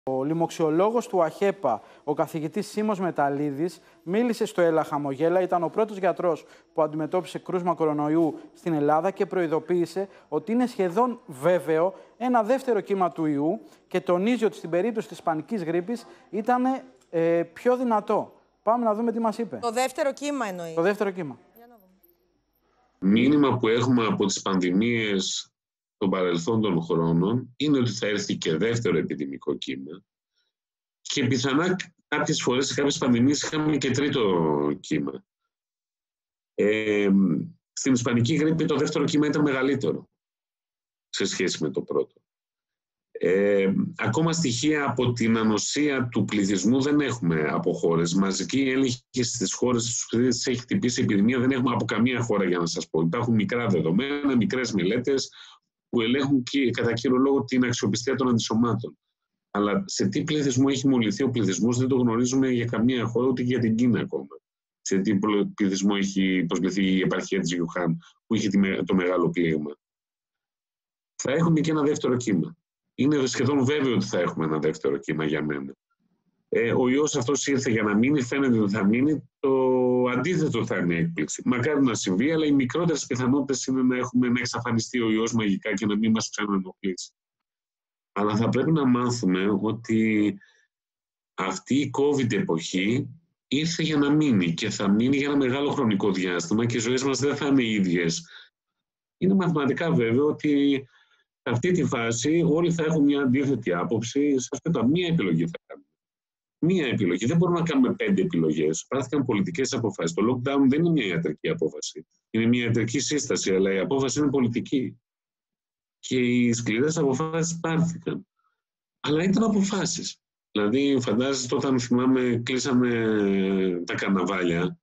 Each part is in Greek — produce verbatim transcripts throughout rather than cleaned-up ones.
Ο λοιμοξιολόγος του ΑΧΕΠΑ, ο καθηγητής Σίμος Μεταλλίδης, μίλησε στο Έλα Χαμογέλα. Ήταν ο πρώτος γιατρός που αντιμετώπισε κρούσμα κορονοϊού στην Ελλάδα και προειδοποίησε ότι είναι σχεδόν βέβαιο ένα δεύτερο κύμα του ιού και τονίζει ότι στην περίπτωση της ισπανικής γρίπης ήταν ε, πιο δυνατό. Πάμε να δούμε τι μας είπε. Το δεύτερο κύμα εννοεί. Το δεύτερο κύμα. Μήνυμα που έχουμε από τις πανδημίες των παρελθόντων χρόνων είναι ότι θα έρθει και δεύτερο επιδημικό κύμα και πιθανά κάποιες φορές σε κάποιες πανδημίες είχαμε και τρίτο κύμα. Ε, στην ισπανική γρίπη το δεύτερο κύμα ήταν μεγαλύτερο σε σχέση με το πρώτο. Ε, ακόμα στοιχεία από την ανοσία του πληθυσμού δεν έχουμε από χώρες. Μαζική έλεγχη στις χώρες στους οποίες έχει χτυπήσει η επιδημία δεν έχουμε από καμία χώρα, για να σας πω. Υπάρχουν μικρά δεδομένα, μικρές μελέτες που ελέγχουν και, κατά κύριο λόγο την αξιοπιστία των αντισωμάτων. Αλλά σε τι πληθυσμό έχει μολυνθεί ο πληθυσμός δεν το γνωρίζουμε για καμία χώρα, ούτε και για την Κίνα ακόμα. Σε τι πληθυσμό έχει προσβληθεί η επαρχία της Γιουχάν, που είχε το μεγάλο πλήγμα. Θα έχουμε και ένα δεύτερο κύμα. Είναι σχεδόν βέβαιο ότι θα έχουμε ένα δεύτερο κύμα για μένα. Ε, ο ιός αυτός ήρθε για να μείνει, φαίνεται ότι θα μείνει. Το αντίθετο θα είναι έκπληξη. Μακάρι να συμβεί, αλλά οι μικρότερες πιθανότητες είναι να έχουμε να εξαφανιστεί ο ιός μαγικά και να μην μας ξαναενοχλήσει. Αλλά θα πρέπει να μάθουμε ότι αυτή η COVID εποχή ήρθε για να μείνει και θα μείνει για ένα μεγάλο χρονικό διάστημα και οι ζωές μας δεν θα είναι ίδιες. Είναι μαθηματικά βέβαιο ότι σε αυτή τη φάση όλοι θα έχουν μια αντίθετη άποψη. Σας πέτω, μία επιλογή θα κάνουμε. Μία επιλογή. Δεν μπορούμε να κάνουμε πέντε επιλογές. Πάρθηκαν πολιτικές αποφάσεις. Το lockdown δεν είναι μια ιατρική απόφαση. Είναι μια ιατρική σύσταση, αλλά η απόφαση είναι πολιτική. Και οι σκληρές αποφάσεις πάρθηκαν. Αλλά ήταν αποφάσεις. Δηλαδή, φαντάζεστε όταν θυμάμαι, κλείσαμε τα καρναβάλια.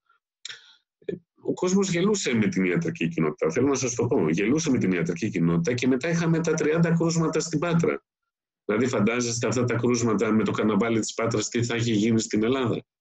Ο κόσμος γελούσε με την ιατρική κοινότητα. Θέλω να σας το πω. Γελούσε με την ιατρική κοινότητα και μετά είχαμε τα τριάντα κρούσματα στην Πάτρα. Δηλαδή, φαντάζεστε αυτά τα κρούσματα με το καρναβάλι της Πάτρας τι θα έχει γίνει στην Ελλάδα.